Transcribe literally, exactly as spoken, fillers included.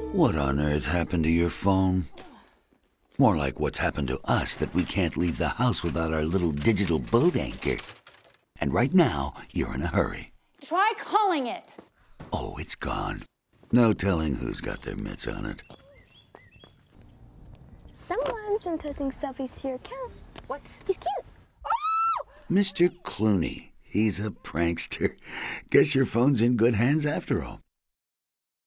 What on earth happened to your phone? More like what's happened to us that we can't leave the house without our little digital boat anchor. And right now, you're in a hurry. Try calling it. Oh, it's gone. No telling who's got their mitts on it. Someone's been posting selfies to your account. What? He's cute. Oh! Mister Clooney. He's a prankster. Guess your phone's in good hands after all.